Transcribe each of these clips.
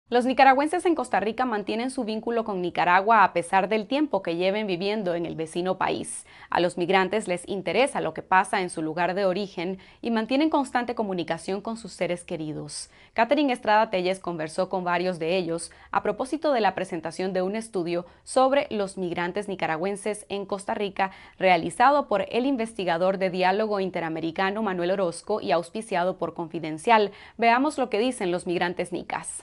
Los nicaragüenses en Costa Rica mantienen su vínculo con Nicaragua a pesar del tiempo que lleven viviendo en el vecino país. A los migrantes les interesa lo que pasa en su lugar de origen y mantienen constante comunicación con sus seres queridos. Catherine Estrada Telles conversó con varios de ellos a propósito de la presentación de un estudio sobre los migrantes nicaragüenses en Costa Rica realizado por el investigador de Diálogo Interamericano Manuel Orozco y auspiciado por Confidencial. Veamos lo que dicen los migrantes nicas.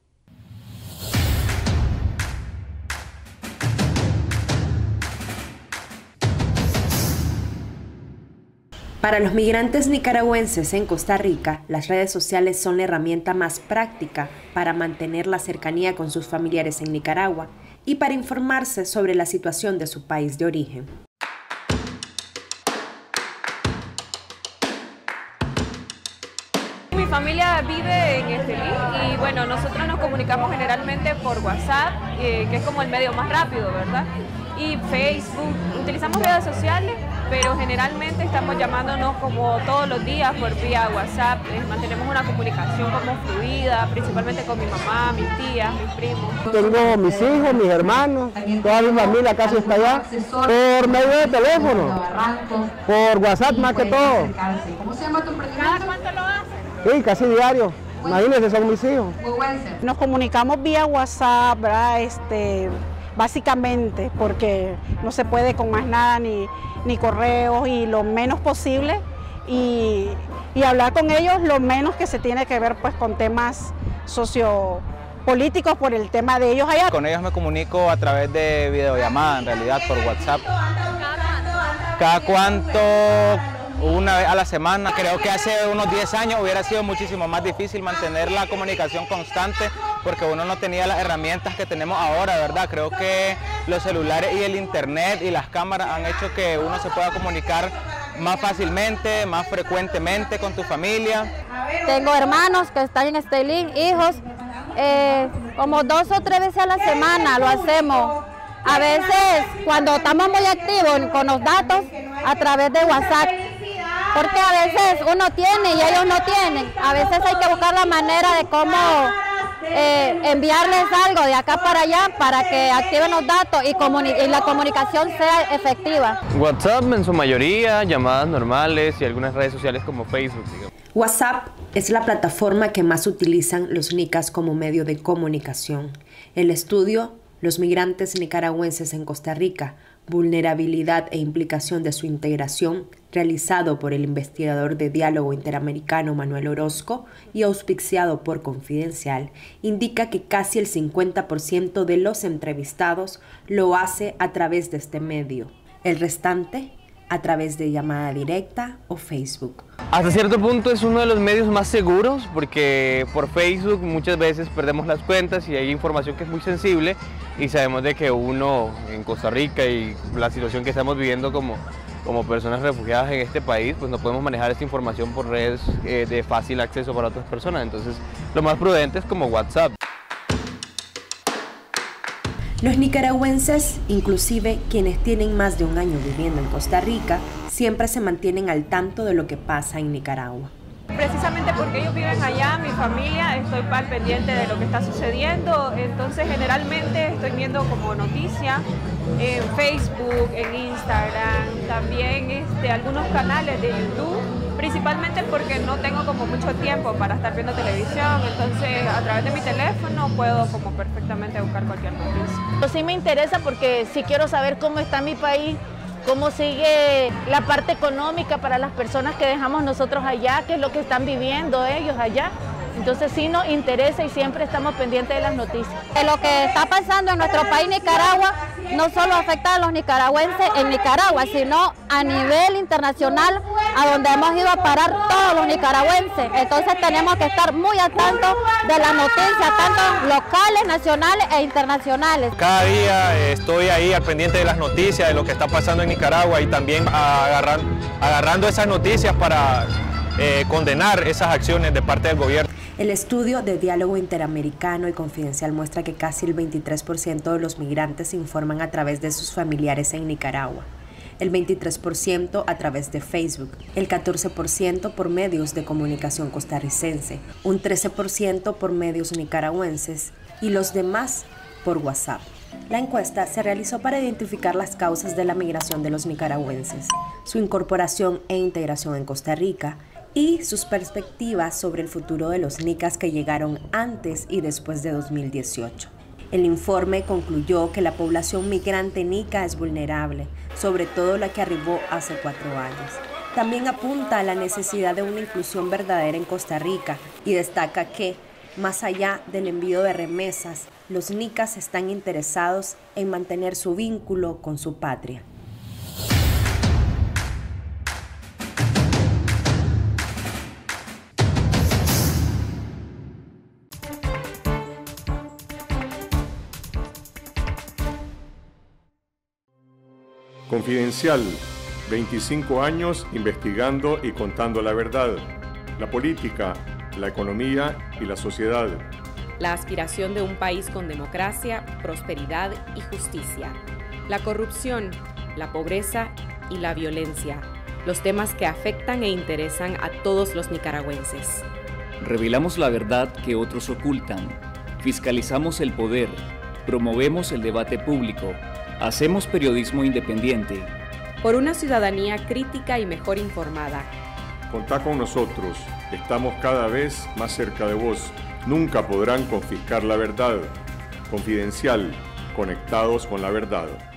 Para los migrantes nicaragüenses en Costa Rica, las redes sociales son la herramienta más práctica para mantener la cercanía con sus familiares en Nicaragua y para informarse sobre la situación de su país de origen. Mi familia vive en Estelí y bueno, nosotros nos comunicamos generalmente por WhatsApp, que es como el medio más rápido, ¿verdad? Y Facebook, utilizamos redes sociales, pero generalmente estamos llamándonos como todos los días por vía WhatsApp. Mantenemos una comunicación como fluida, principalmente con mi mamá, mis tías, mis primos. Tengo mis hijos, mis hermanos, toda mi familia casi está allá, por medio de teléfono, por WhatsApp más que todo. ¿Cómo se llama tu emprendimiento? ¿Cada cuánto lo haces? Sí, casi diario. Imagínense, son mis hijos. Nos comunicamos vía WhatsApp, ¿verdad? Básicamente, porque no se puede con más nada, ni correos, y lo menos posible, y hablar con ellos lo menos que se tiene que ver pues con temas sociopolíticos por el tema de ellos allá. Con ellos me comunico a través de videollamada, en realidad, por WhatsApp. ¿Cada cuánto? Una vez a la semana. Creo que hace unos 10 años hubiera sido muchísimo más difícil mantener la comunicación constante porque uno no tenía las herramientas que tenemos ahora, ¿verdad? Creo que los celulares y el internet y las cámaras han hecho que uno se pueda comunicar más fácilmente, más frecuentemente con tu familia. Tengo hermanos que están en Estelí, hijos, como 2 o 3 veces a la semana lo hacemos. A veces cuando estamos muy activos con los datos a través de WhatsApp. Porque a veces uno tiene y ellos no tienen. A veces hay que buscar la manera de cómo enviarles algo de acá para allá para que activen los datos y la comunicación sea efectiva. WhatsApp en su mayoría, llamadas normales y algunas redes sociales como Facebook, digamos. WhatsApp es la plataforma que más utilizan los nicas como medio de comunicación. El estudio Los migrantes nicaragüenses en Costa Rica, vulnerabilidad e implicación de su integración, realizado por el investigador de Diálogo Interamericano Manuel Orozco y auspiciado por Confidencial, indica que casi el 50% de los entrevistados lo hace a través de este medio. El restante a través de llamada directa o Facebook. Hasta cierto punto es uno de los medios más seguros porque por Facebook muchas veces perdemos las cuentas y hay información que es muy sensible y sabemos de que uno en Costa Rica y la situación que estamos viviendo como personas refugiadas en este país, pues no podemos manejar esta información por redes de fácil acceso para otras personas. Entonces lo más prudente es como WhatsApp. Los nicaragüenses, inclusive quienes tienen más de un año viviendo en Costa Rica, siempre se mantienen al tanto de lo que pasa en Nicaragua. Precisamente porque ellos viven allá, mi familia, estoy al pendiente de lo que está sucediendo, entonces generalmente estoy viendo como noticia en Facebook, en Instagram, también algunos canales de YouTube, principalmente porque no tengo como mucho tiempo para estar viendo televisión, entonces a través de mi teléfono puedo como perfectamente buscar cualquier noticia. Sí me interesa porque sí quiero saber cómo está mi país, cómo sigue la parte económica para las personas que dejamos nosotros allá, qué es lo que están viviendo ellos allá. Entonces sí nos interesa y siempre estamos pendientes de las noticias. Lo que está pasando en nuestro país, Nicaragua, no solo afecta a los nicaragüenses en Nicaragua, sino a nivel internacional, a donde hemos ido a parar todos los nicaragüenses. Entonces tenemos que estar muy al tanto de las noticias, tanto locales, nacionales e internacionales. Cada día estoy ahí al pendiente de las noticias, de lo que está pasando en Nicaragua y también agarrando esas noticias para condenar esas acciones de parte del gobierno. El estudio de Diálogo Interamericano y Confidencial muestra que casi el 23% de los migrantes se informan a través de sus familiares en Nicaragua. el 23% a través de Facebook, el 14% por medios de comunicación costarricense, un 13% por medios nicaragüenses y los demás por WhatsApp. La encuesta se realizó para identificar las causas de la migración de los nicaragüenses, su incorporación e integración en Costa Rica y sus perspectivas sobre el futuro de los nicas que llegaron antes y después de 2018. El informe concluyó que la población migrante nica es vulnerable, sobre todo la que arribó hace 4 años. También apunta a la necesidad de una inclusión verdadera en Costa Rica y destaca que, más allá del envío de remesas, los nicas están interesados en mantener su vínculo con su patria. Confidencial, 25 años investigando y contando la verdad, la política, la economía y la sociedad. La aspiración de un país con democracia, prosperidad y justicia. La corrupción, la pobreza y la violencia. Los temas que afectan e interesan a todos los nicaragüenses. Revelamos la verdad que otros ocultan. Fiscalizamos el poder. Promovemos el debate público. Hacemos periodismo independiente. Por una ciudadanía crítica y mejor informada. Contá con nosotros. Estamos cada vez más cerca de vos. Nunca podrán confiscar la verdad. Confidencial, conectados con la verdad.